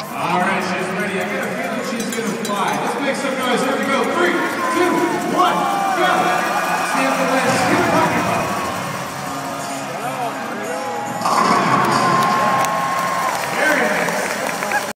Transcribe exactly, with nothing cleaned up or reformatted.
All right, she's ready. I got a feeling she's going to fly. Let's make some noise. Here we go. Three, two, one, go.